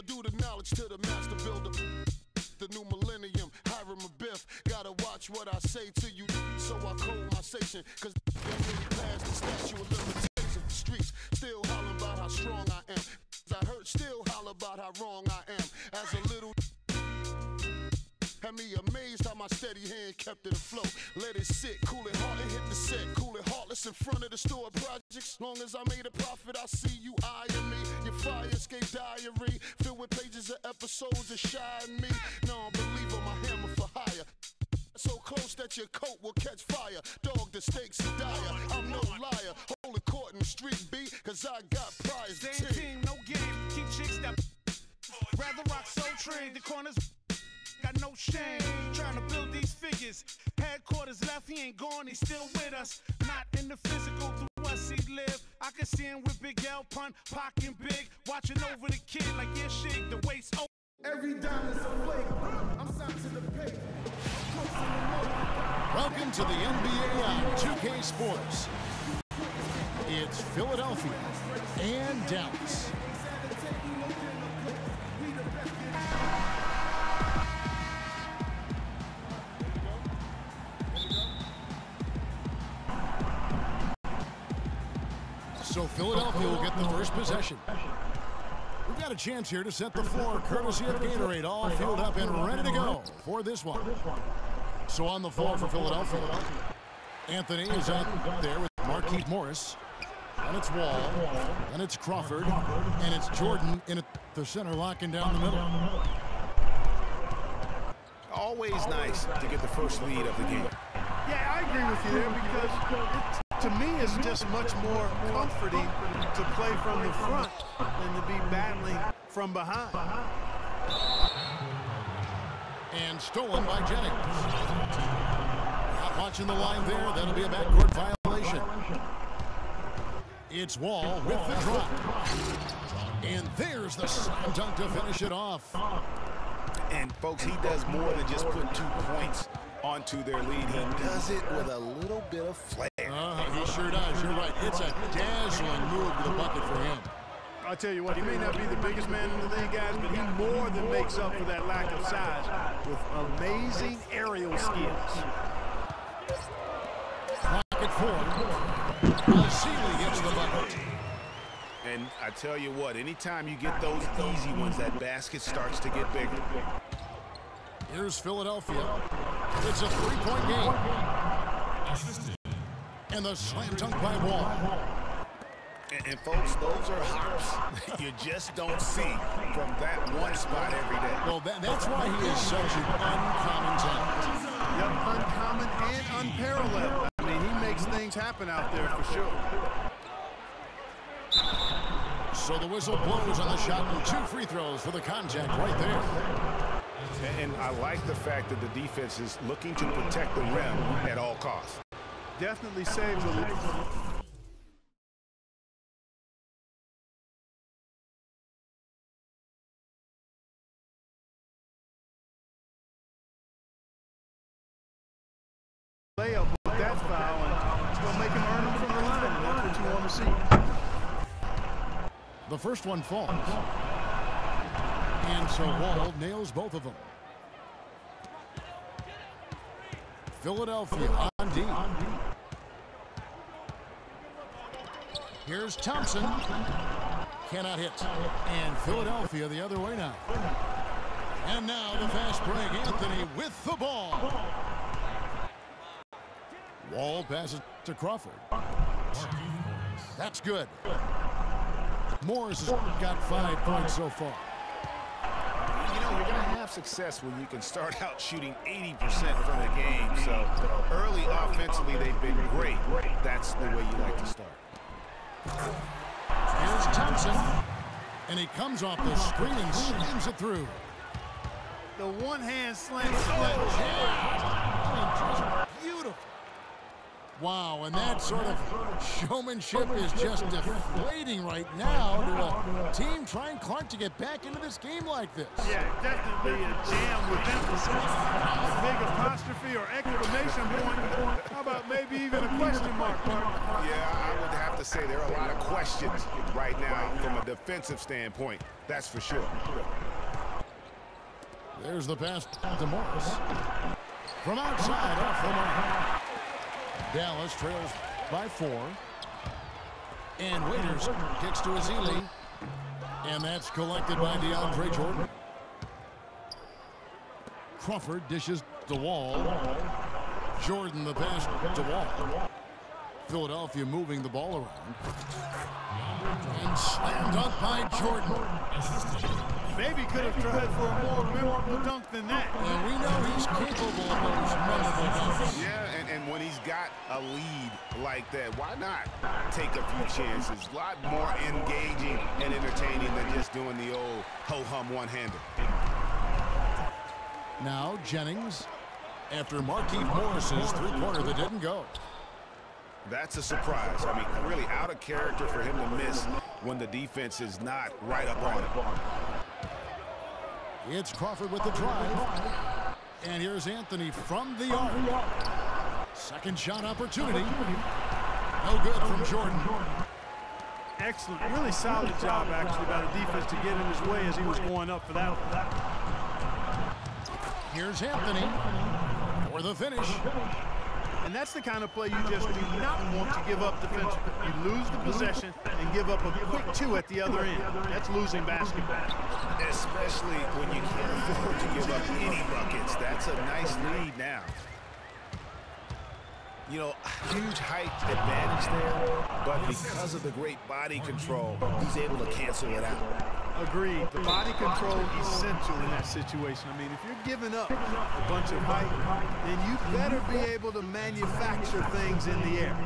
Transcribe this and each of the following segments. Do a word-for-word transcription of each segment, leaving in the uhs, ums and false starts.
Yo, do the knowledge to the master builder. The new millennium, Hiram Abiff. Gotta watch what I say to you, so I code my station. Cause they really passed the statute of limitations. The streets still hollering about how strong I am. I heard still holler about how wrong I am. As a little had me amazed how my steady hand kept it afloat. Let it sit, cool it hard, and hit the set. Cool it heartless in front of the store projects. Long as I made a profit, I see you eyeing me. Your fire escape diary, filled with pages of episodes of shy and me. No, I believe on my hammer for hire. So close that your coat will catch fire. Dog, the stakes are dire. I'm no liar. Hold the court in the street B, cause I got prize. Same team, no game. Keep chicks that rather rock so trained. The corners got no shame. Trying to build these figures. Headquarters left, he ain't gone, he's still with us. Not in the physical, through us he live. I can see him with Big L, Pun, Pac and Big. Watching over the kid like yeah, shake the waist. Oh. Every dime is a flake. I'm signed to the pay. Welcome to the N B A on two K Sports. It's Philadelphia and Dallas. So Philadelphia will get the first possession. We've got a chance here to set the floor, courtesy of Gatorade, all filled up and ready to go for this one. So on the floor for Philadelphia, Anthony is out there with Marquise Morris. And it's Wall, and it's Crawford, and it's Jordan in at the center, locking down the middle. Always nice to get the first lead of the game. Yeah, I agree with you there because it, to me it's just much more comforting to play from the front than to be battling from behind. And stolen by Jennings. Not watching the line there. That'll be a backcourt violation. It's Wall with the drop. And there's the slam dunk to finish it off. And folks, he does more than just put two points onto their lead. He does it with a little bit of flair. Uh, he sure does. You're right. It's a dazzling move to the bucket for him. I'll tell you what, he may not be the biggest man in the league, guys, but he more than makes up for that lack of size with amazing aerial skills. Pocket four. Sealy gets the bucket. And I tell you what, anytime you get those easy ones, that basket starts to get bigger. Here's Philadelphia. It's a three-point game. And the slam dunk by Wall. And, and folks, those are hops you just don't see from that one spot every day. Well, that, that's why he is such an uncommon talent. Yep, uncommon and unparalleled. I mean, he makes things happen out there for sure. So the whistle blows on the shot and two free throws for the contact right there. And I like the fact that the defense is looking to protect the rim at all costs. Definitely saves a little. Layup with that foul, and it's going to make him earn them from the line, and that's what you want to see. The first one falls. And so Wall nails both of them. Philadelphia on D. Here's Thompson. Cannot hit. And Philadelphia the other way now. And now the fast break. Anthony with the ball. Wall passes to Crawford. That's good. Morris has got five points so far. You know, you're going to have success when you can start out shooting eighty percent from the game. So early offensively, they've been great. That's the way you like to start. Here's Thompson. And he comes off the screen and slams it through. The one-hand slam. Oh, yeah. Beautiful. Wow, and that sort of showmanship is just deflating right now to a team trying Clark to get back into this game like this. Yeah, definitely a jam with emphasis. A big apostrophe or exclamation point. How about maybe even a question mark, Mark? Yeah, I would have to say there are a lot of questions right now from a defensive standpoint. That's for sure. There's the pass to Morris. From outside, off the mark. Dallas trails by four. And Waiters kicks to Azili. And that's collected by DeAndre Jordan. Crawford dishes to Wall. Jordan the pass to Wall. Philadelphia moving the ball around. And slam dunk by Jordan. Maybe could have tried for a more memorable dunk than that. And we know he's capable of those memorable dunks. Yeah, and, and when he's got a lead like that, why not take a few chances? A lot more engaging and entertaining than just doing the old ho-hum one-hander. Now Jennings after Marquise Morris's three-pointer that didn't go. That's a surprise. I mean, really out of character for him to miss when the defense is not right up on it. It's Crawford with the drive. And here's Anthony from the arc. Second shot opportunity. No good from Jordan. Excellent. Really solid job, actually, by the defense to get in his way as he was going up for that one. Here's Anthony for the finish. And that's the kind of play you just do not want to give up defensively. You lose the possession and give up a quick two at the other end. That's losing basketball. Especially when you can't afford to give up any buckets. That's a nice lead now. You know, huge height advantage there, but because of the great body control, he's able to cancel it out. Agreed. The body control is essential in that situation. I mean, if you're giving up a bunch of height, then you better be able to manufacture things in the air.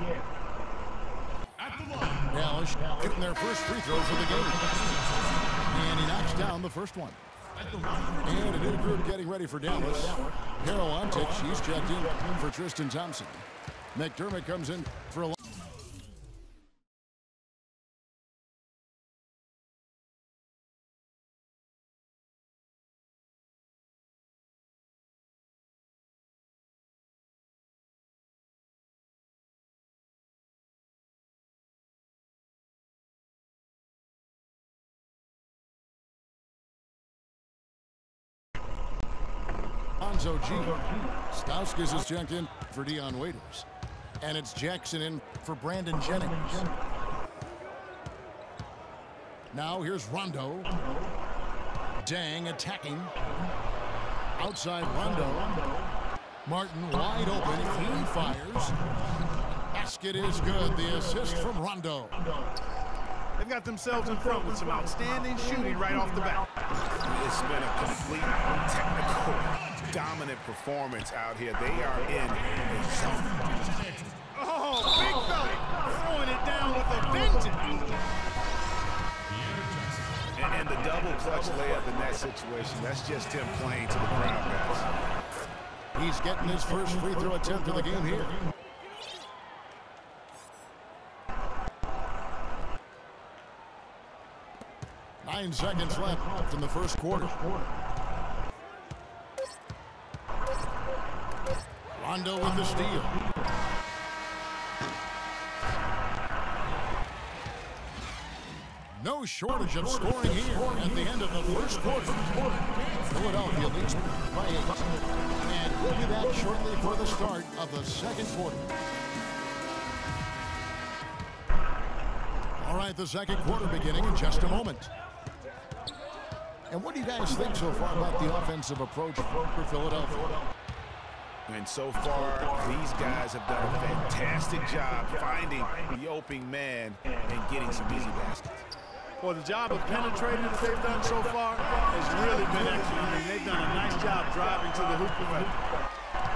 Dallas hitting their first free throw for the game. And he knocks down the first one. And a new group getting ready for Dallas. Carol Ontic, she's checked in for Tristan Thompson. McDermott comes in for a Lonzo G. Stauskas is checked in for Dion Waiters. And it's Jackson in for Brandon Jennings. Now here's Rondo. Dang attacking. Outside Rondo. Martin wide open. He fires. Basket is good. The assist from Rondo. They've got themselves in front with some outstanding shooting right off the bat. It's been a complete technical, dominant performance out here. They are in a zone. Oh, big fella throwing it down with a vengeance. And, and the double clutch layup in that situation, that's just him playing to the crowd, guys. He's getting his first free throw attempt of the game here. Nine seconds left in the first quarter. Rondo with the steal. No shortage of scoring here at the end of the first quarter. Philadelphia leads by eight. And we'll be back shortly for the start of the second quarter. All right, the second quarter beginning in just a moment. And what do you guys think so far about the offensive approach for Philadelphia? And so far, these guys have done a fantastic job finding the opening man and getting some easy baskets. Well, the job of penetrating that they've done so far has really been excellent. I mean, they've done a nice job driving to the hoop effect.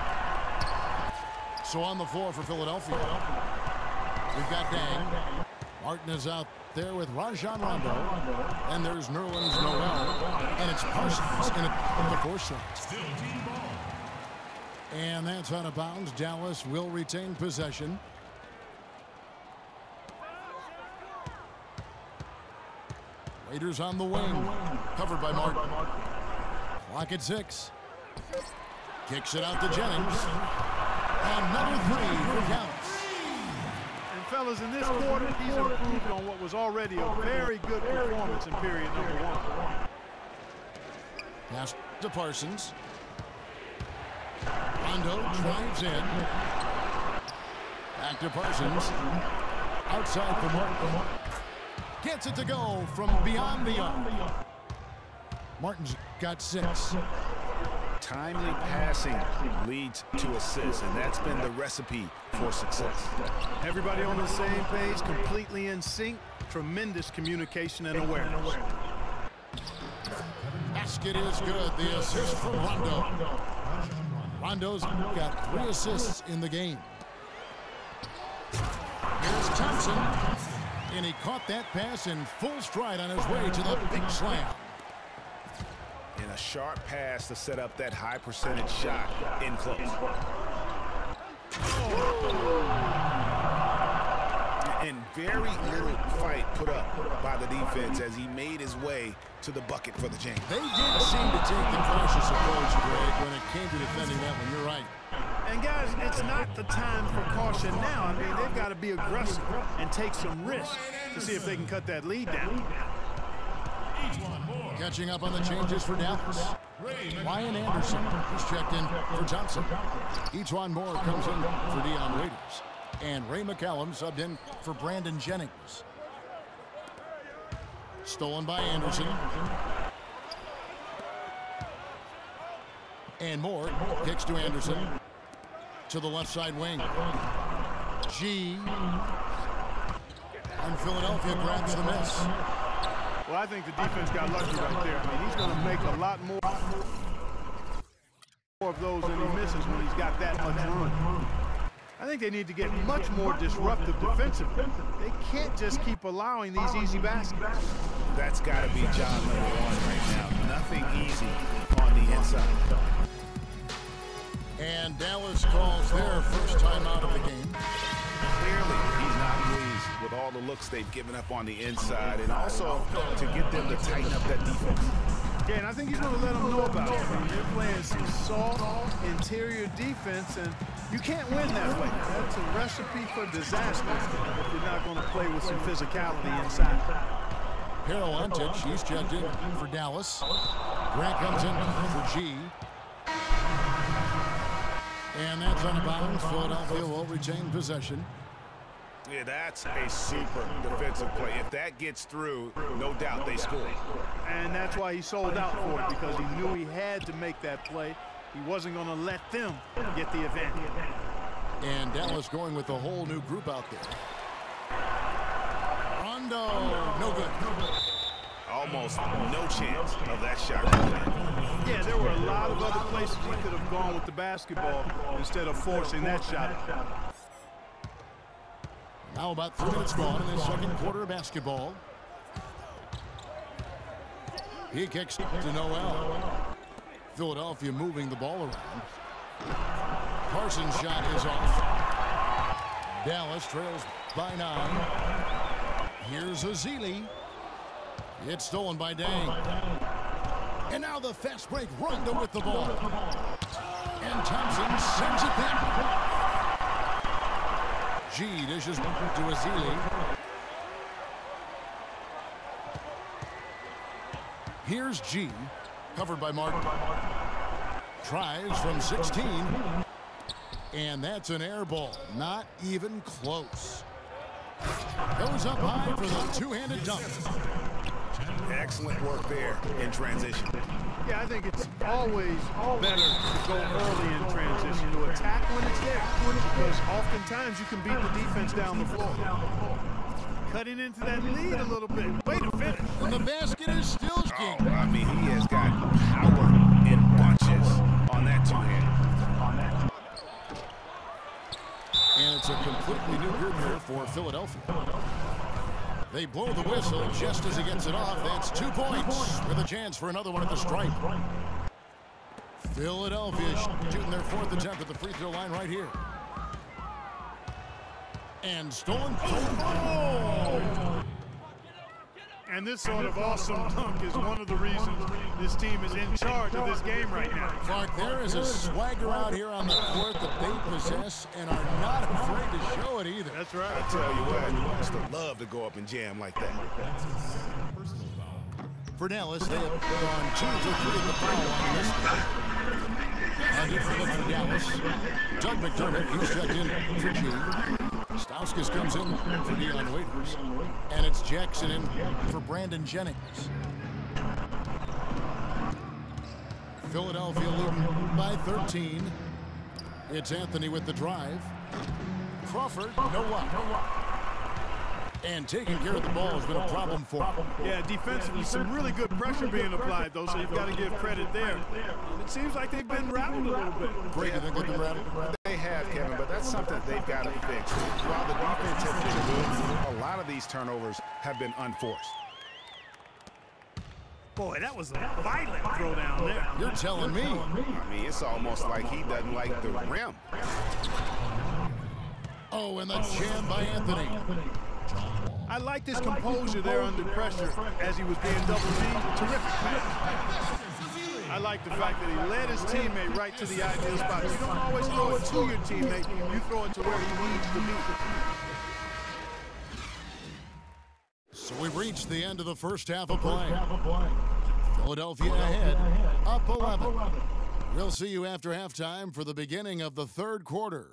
So on the floor for Philadelphia, we've got Dang. Martin is out there with Rajon Rondo. And there's Nerlens Noel. And it's Parsons in the fourth shot. And that's out of bounds. Dallas will retain possession. Raiders on the wing. Covered by Martin. Clock at six. Kicks it out to Jennings. Another three for Dallas. And fellas, in this quarter, he's improved on what was already a very good performance in period number one. Pass to Parsons. Rondo drives in. Back to Parsons. Outside for Martin. Gets it to go from beyond the arc. Martin's got six. Timely passing leads to assists, and that's been the recipe for success. Everybody on the same page, completely in sync. Tremendous communication and awareness. Basket is good. The assist from Rondo. Rondo's got three assists in the game. Here's Thompson. And he caught that pass in full stride on his way to the big slam. And a sharp pass to set up that high percentage shot in close. And very little fight put up by the defense as he made his way to the bucket for the James. They did seem to take the cautious approach, Greg, when it came to defending that one. You're right. And guys, it's not the time for caution now. I mean, they've got to be aggressive and take some risks to see if they can cut that lead down. Catching up on the changes for Dallas. Ryan Anderson is checked in for Johnson. Each one more comes in for Dion Waiters. And Ray McCallum subbed in for Brandon Jennings. Stolen by Anderson. And Moore kicks to Anderson. To the left side wing. G. And Philadelphia grabs the miss. Well, I think the defense got lucky right there. I mean, he's going to make a lot more of those than he misses when he's got that much room. I think they need to get much more disruptive defensively. They can't just keep allowing these easy baskets. That's got to be job number one right now. Nothing easy on the inside. And Dallas calls their first time out of the game. Clearly, he's not pleased with all the looks they've given up on the inside, and also to get them to tighten up that defense. Yeah, and I think he's going to let them know about it. I mean, they're playing some soft interior defense, and you can't win that way. That's a recipe for disaster if you're not going to play with some physicality inside. Harold Antich, he's checked in for Dallas. Grant comes in for G. And that's on the bounds. Philadelphia will retain possession. Yeah, that's a super defensive play. If that gets through, no doubt they score. And that's why he sold out for it, because he knew he had to make that play. He wasn't going to let them get the advantage. And Dallas going with a whole new group out there. Rondo, no good. Almost no chance of that shot. Yeah, there were a lot of other places he could have gone with the basketball instead of forcing that shot. Now about three minutes gone in the second quarter of basketball. He kicks to Noel. Philadelphia moving the ball around. Parsons' shot is off. Dallas trails by nine. Here's Azili. It's stolen by Dang. And now the fast break. Rondo with the ball. And Thompson sends it back. G dishes to Azili. Here's G, covered by Martin. Tries from sixteen. And that's an air ball. Not even close. Goes up high for the two-handed dunk. Excellent work there in transition. Yeah, I think it's always better to go early in transition, to attack when it's there, because oftentimes you can beat the defense down the floor. Cutting into that lead a little bit. Way to finish. And the basket is still king. Oh, I mean, he has got power in bunches on that two-handed. And it's a completely new group here for Philadelphia. They blow the whistle just as he gets it off. That's two points with a chance for another one at the stripe. Philadelphia shooting their fourth attempt at the free throw line right here. And stolen. Oh! And this sort of awesome dunk is one of the reasons this team is in charge of this game right now. Clark, there is a swagger out here on the court that they possess and are not afraid to show it either. That's right. I tell you what, you used to love to go up and jam like that. For Dallas, they have gone two for three at the foul line this game. And here for look for Dallas, Doug McDermott, he's checked in for G. Stauskas comes in for Dion Waiters. And it's Jackson in for Brandon Jennings. Philadelphia leading by thirteen. It's Anthony with the drive. Crawford, no up. And taking care of the ball has been a problem for him. Yeah, defensively, some really good pressure being applied, though, so you've got to give credit there. And it seems like they've been rattled a little bit. Great, you think they've been rattled? They have, Kevin, but that's something they've got to fix. While the defense has been good, a lot of these turnovers have been unforced. Boy, that was a violent throw down there. You're telling me. I mean, it's almost like he doesn't like the rim. Oh, and the jam by Anthony. I liked his composure there under pressure as he was being double-teamed. Terrific pass. I like the fact that he led his teammate right to the ideal spot. You don't always throw it to your teammate. You throw it to where he needs to be. So we've reached the end of the first half of play. Philadelphia ahead, up eleven. We'll see you after halftime for the beginning of the third quarter.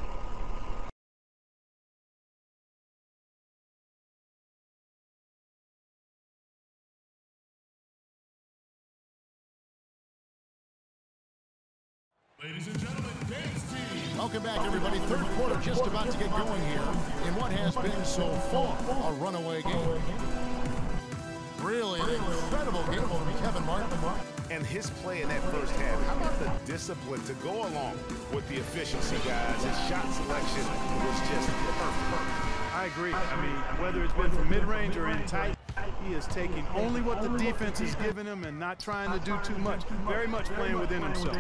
Ladies and gentlemen, dance team. Welcome back, everybody. Third quarter just about to get going here in what has been so far a runaway game. Really an incredible game from Kevin Martin. And his play in that first half, how about the discipline to go along with the efficiency, guys? His shot selection was just perfect. I agree. I mean, whether it's been from mid-range or in tight, he is taking only what the defense is giving him and not trying to do too much. Very much playing within himself.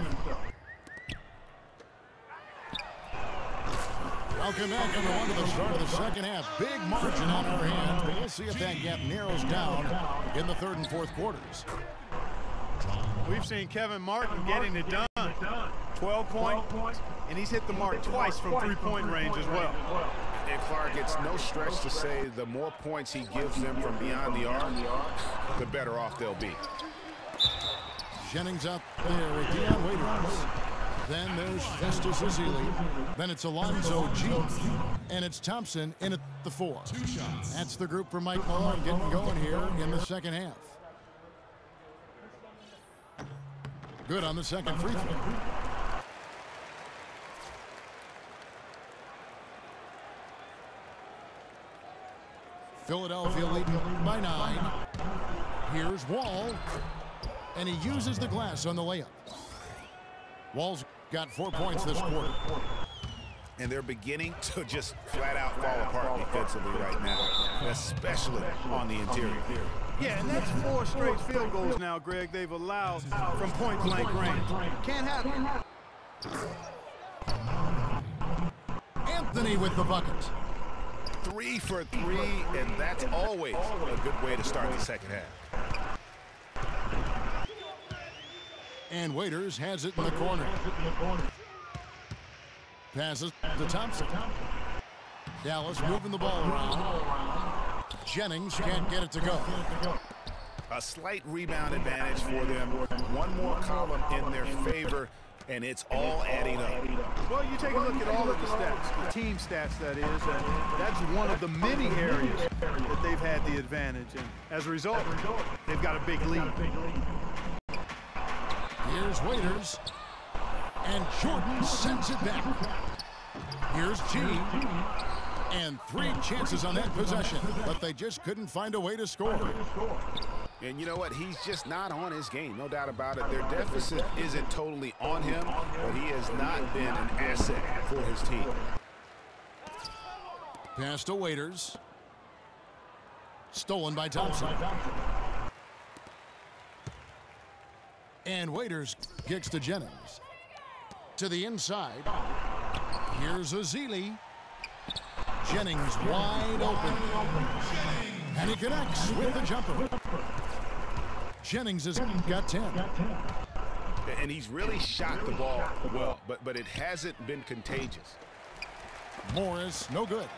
Welcome back, everyone, to the start of the second half. Big margin on our hands, but we'll see if that gap narrows down in the third and fourth quarters. We've seen Kevin Martin getting it done. twelve points, and he's hit the mark twice from three-point range as well. And Clark, it's no stretch to say the more points he gives them from beyond the arc, the better off they'll be. Jennings up there with Dion Waiters. Then there's Festus Ezeli. Then it's Alonzo G. And it's Thompson in at the four. That's the group for Mike Malone getting going here in the second half. Good on the second free throw. Philadelphia leading by nine. Here's Wall. And he uses the glass on the layup. Wall's got four points this quarter. And they're beginning to just flat out fall apart defensively right now, especially on the interior. Yeah, and that's four straight field goals now, Greg, they've allowed from point-blank range. Can't happen. Anthony with the bucket. Three for three, and that's always a good way to start the second half. And Waiters has it in the corner. Passes to Thompson. Dallas moving the ball around. Jennings can't get it to go. A slight rebound advantage for them. One more column in their favor, and it's all adding up. Well, you take a look at all of the stats, the team stats, that is, and that's one of the many areas that they've had the advantage. And as a result, they've got a big lead. Here's Waiters. And Jordan sends it back. Here's G. And three chances on that possession, but they just couldn't find a way to score. And you know what? He's just not on his game, no doubt about it. Their deficit isn't totally on him, but he has not been an asset for his team. Pass to Waiters. Stolen by Thompson. And Waiters kicks to Jennings. To the inside. Here's Ezeli. Jennings wide open. And he connects with the jumper. Jennings has got ten. And he's really shot the ball well, but, but it hasn't been contagious. Morris, no good.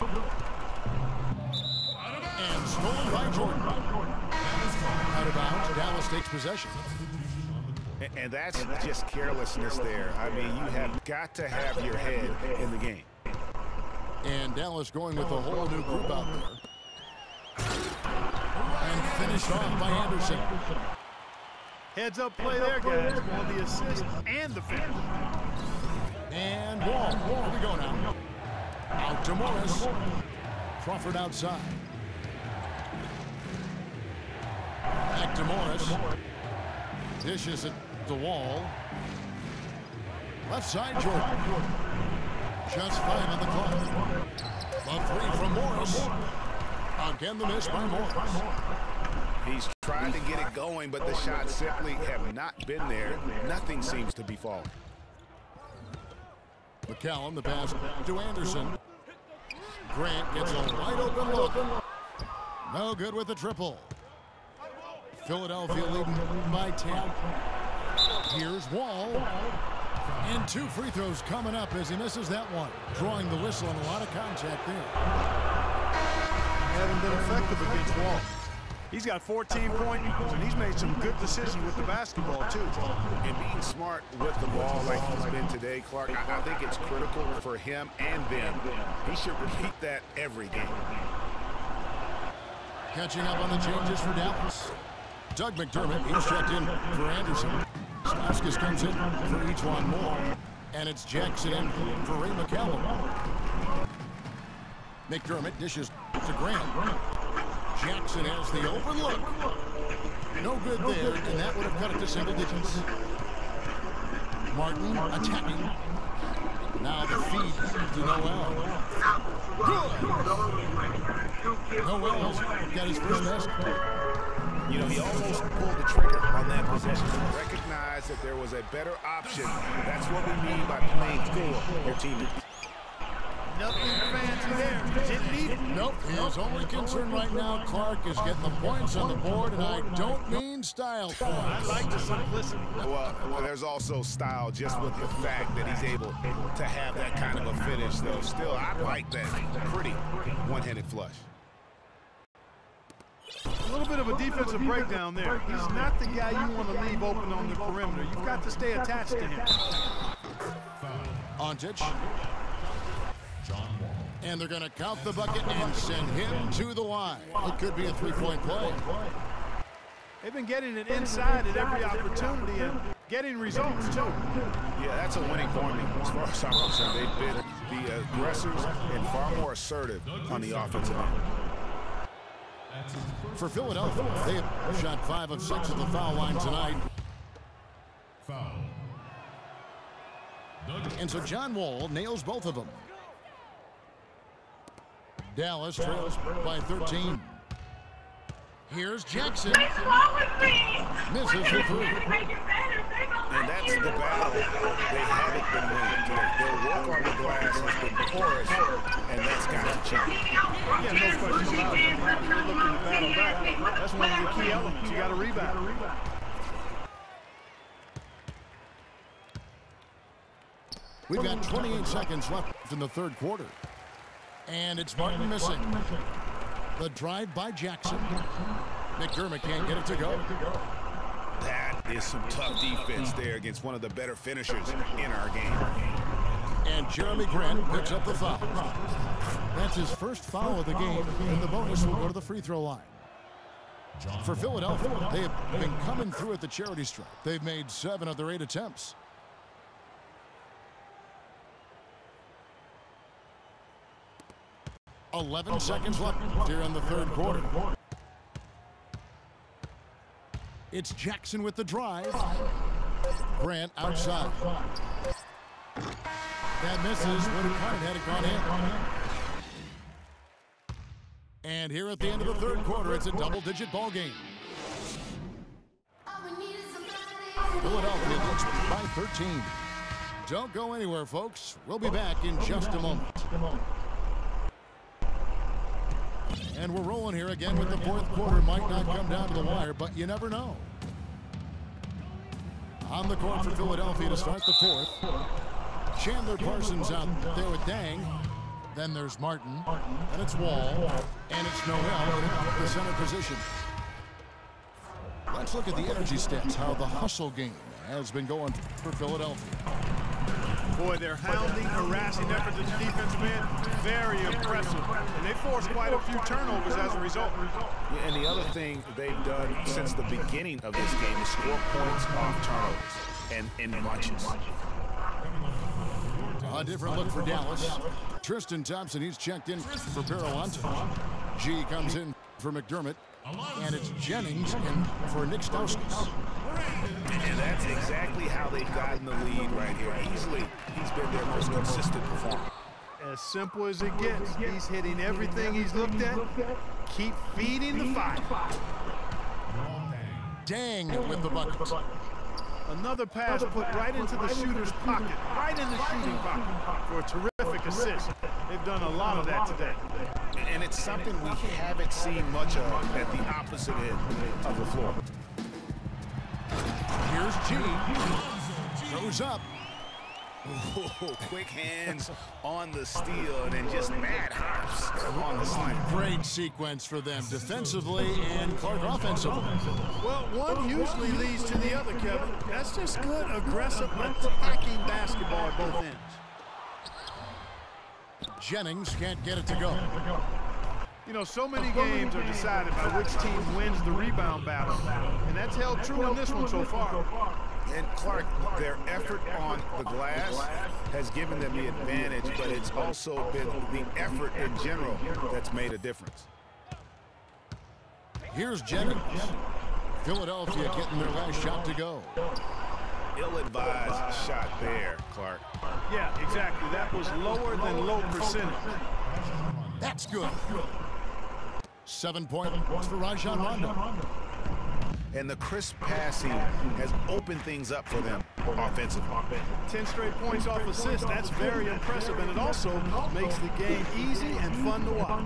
And stolen by Jordan. Out of bounds, Dallas takes possession. And, and that's just carelessness there. I mean, you have got to have your head in the game. And Dallas going with a whole new group out there. And finished off by Anderson. Heads up play there, guys. On the assist and the finish. And Wall. Here we go now. Out to Morris. Crawford outside. Back to Morris. Dishes at the Wall. Left side, Jordan. Just five on the clock. A three from Morris. Again, the miss by Morris. He's tried to get it going, but the shots simply have not been there. Nothing seems to be falling. McCallum, the pass to Anderson. Grant gets a wide open look. No good with the triple. Philadelphia leading by ten. Here's Wall. And two free throws coming up as he misses that one. Drawing the whistle and a lot of contact there. Haven't been effective against Wall. He's got fourteen points, and he's made some good decisions with the basketball, too. And being smart with the ball like he's been today, Clark, I, I think it's critical for him and them. He should repeat that every game. Catching up on the changes for Dallas. Doug McDermott, he's checked in for Anderson. Stauskas comes in for each one more. And it's Jackson in for Ray McCallum. McDermott dishes to Grant. Jackson has the open look. No good there, and that would have cut it to single digits. Martin attacking. Now the feed to Noel. Good. Noel's got his first basket. You know, he almost pulled the trigger on that possession. Recognized that there was a better option. That's what we mean by playing for your teammates. Nothing fancy there. Didn't need it. Nope. His only concern right now, Clark, is getting the points on the board, and I don't mean style points. I like the simplicity. Well, well, there's also style just with the fact that he's able to have that kind of a finish, though. Still, I like that pretty one-handed flush. A little bit of a defensive breakdown there. He's not the guy you want to leave open on the perimeter. You've got to stay attached to him. Ontich. And they're going to count the bucket and send him to the line. It could be a three-point play. They've been getting it inside at every opportunity and getting results, too. Yeah, that's a winning formula as far as I'm concerned. They've been the aggressors and far more assertive on the offensive end. For Philadelphia, they have shot five of six at the foul line tonight. Foul. And so John Wall nails both of them. Dallas trails by thirteen. Here's Jackson. Misses the three. And that's the battle they haven't been winning today. Their work on the glass has been porous, and that's got to change. Yeah, no question about it. You're looking to battle back. That's one of the key elements. You got to rebound. We've got twenty-eight seconds left in the third quarter. And it's Martin missing. The drive by Jackson. McDermott can't get it to go. That is some tough defense there against one of the better finishers in our game. And Jeremy Grant picks up the foul. That's his first foul of the game, and the bonus will go to the free throw line. For Philadelphia, they have been coming through at the charity stripe. They've made seven of their eight attempts. eleven seconds left here in the third quarter. It's Jackson with the drive. Grant outside. That misses. Would have caught it had it gone in. And here at the end of the third quarter, it's a double-digit ball game. Philadelphia leads by thirteen. Don't go anywhere, folks. We'll be back in just a moment. And we're rolling here again with the fourth quarter. Might not come down to the wire, but you never know. On the court for Philadelphia to start the fourth. Chandler Parsons out there with Dang. Then there's Martin. And it's Wall. And it's Noel in the center position. Let's look at the energy stats, how the hustle game has been going for Philadelphia. Boy, their hounding, harassing efforts at the defensive end, very impressive. And they forced quite a few turnovers as a result. Yeah, and the other thing they've done since the beginning of this game is score points off turnovers and in bunches. A different look for Dallas. Tristan Thompson, he's checked in for Paralante. G comes in for McDermott. And it's Jennings in for Nick Stauskas. And that's exactly how they've gotten the lead right here. Easily, he's been their most consistent performer. As simple as it gets. He's hitting everything he's looked at. Keep feeding the fire. Dang with the bucket. Another pass put right into the shooter's pocket, right in the shooting pocket for a terrific assist. They've done a lot of that today. And it's something we haven't seen much of at the opposite end of the floor. Here's G. Goes up. Ooh, quick hands on the steal and then just mad hops on the slam. Great sequence for them defensively and Clark offensively. Well, one usually leads to the other, Kevin. That's just good, aggressive, attacking basketball at both ends. Jennings can't get it to go. You know, so many games are decided by which team wins the rebound battle, and that's held true in this one so far. And Clark, their effort on the glass has given them the advantage, but it's also been the effort in general that's made a difference. Here's Jennings. Philadelphia getting their last shot to go. Ill-advised shot there, Clark. Yeah, exactly. That was lower than low percentage. That's good. Seven points for Rajon Rondo. And the crisp passing has opened things up for them offensively. Ten straight points off assist. That's very impressive, and it also makes the game easy and fun to watch.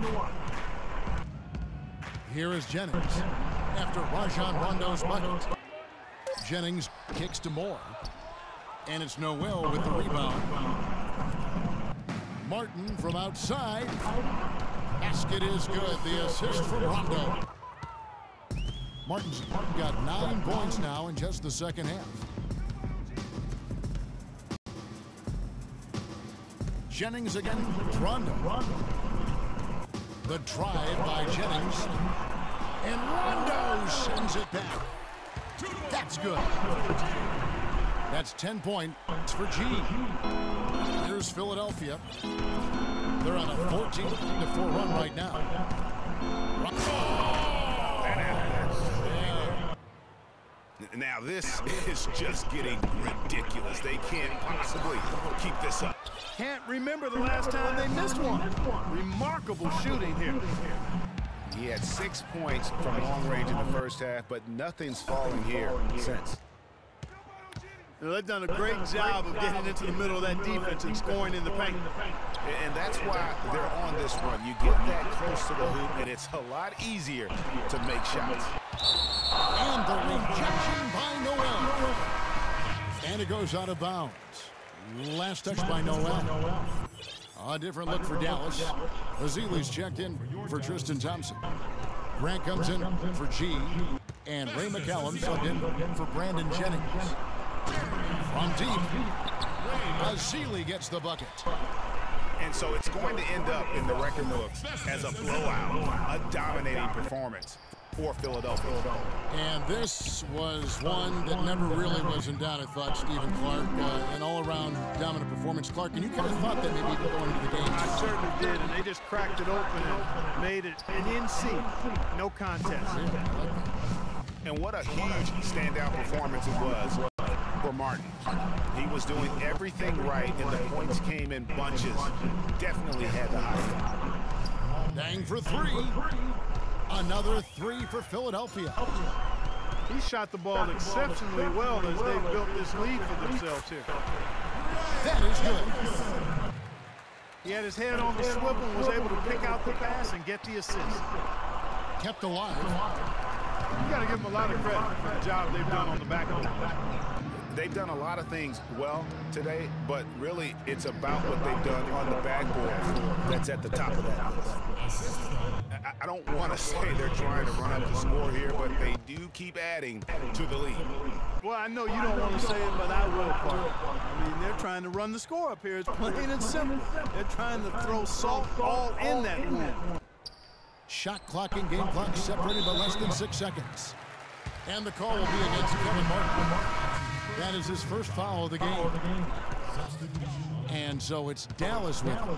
Here is Jennings after Rajon Rondo's bucket. Jennings kicks to Moore. And it's Noel with the rebound. Martin from outside. Basket is good. The assist from Rondo. Martin's got nine points now in just the second half. Jennings again. Rondo. The drive by Jennings. And Rondo sends it back. That's good. That's ten points for G. Here's Philadelphia. They're on a fourteen to four run right now. Now this is just getting ridiculous. They can't possibly keep this up. Can't remember the last time they missed one. Remarkable shooting here. He had six points from long range in the first half, but nothing's falling here since. Now, they've done a great job of getting into the middle of that defense and scoring in the paint. And that's why they're on this run. You get that close to the hoop, and it's a lot easier to make shots. And the rejection by Noel. And it goes out of bounds. Last touch by Noel. A different look for Dallas. Azili's checked in for Tristan Thompson. Grant comes in for G. And Ray McCallum subbed in for Brandon Jennings. From deep, Azili gets the bucket. And so it's going to end up in the record books as a blowout, a dominating performance for Philadelphia. And this was one that never really was in doubt, I thought, Stephen Clark. Uh, an all-around dominant performance. Clark, and you kind of thought that maybe even going into the game. I certainly did, and they just cracked it open and made it an N C. No contest. And what a huge standout performance it was for Martin. He was doing everything right, and the points came in bunches. Definitely had the high. Dang for three. Another three for Philadelphia. He shot the ball exceptionally well as they built this lead for themselves here. That is good. He had his head on the swivel and was able to pick out the pass and get the assist. Kept alive. You got to give them a lot of credit for the job they've done on the back end. They've done a lot of things well today, but really it's about what they've done on the backboard that's at the top of that list. I, I don't want to say they're trying to run up the score here, but they do keep adding to the lead. Well, I know you don't want to say it, but I will, Parker. I mean, they're trying to run the score up here. It's plain and simple. They're trying to throw salt all in that wound. Shot clock and game clock separated by less than six seconds. And the call will be against Kevin Martin. That is his first foul of the game. And so it's Dallas with him.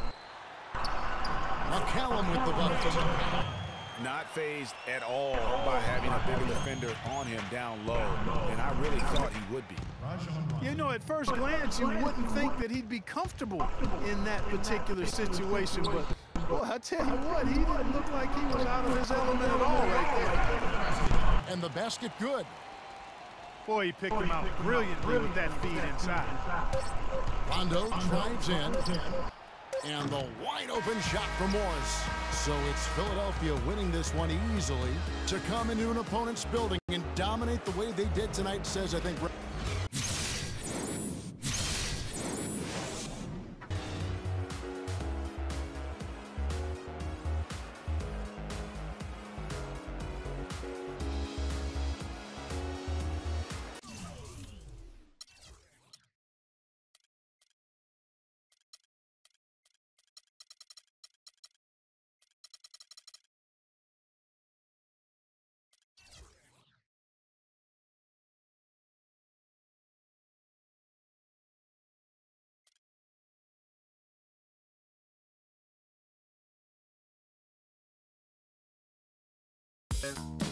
McCallum with the bucket. Not phased at all by having a bigger defender on him down low, and I really thought he would be. You know, at first glance, you wouldn't think that he'd be comfortable in that particular situation, but boy, I tell you what, he didn't look like he was out of his element at all right there. And the basket good. Boy, he picked him out brilliantly with that feed inside. Rondo drives in. And the wide open shot for Morris. So it's Philadelphia winning this one easily. To come into an opponent's building and dominate the way they did tonight says, I think... And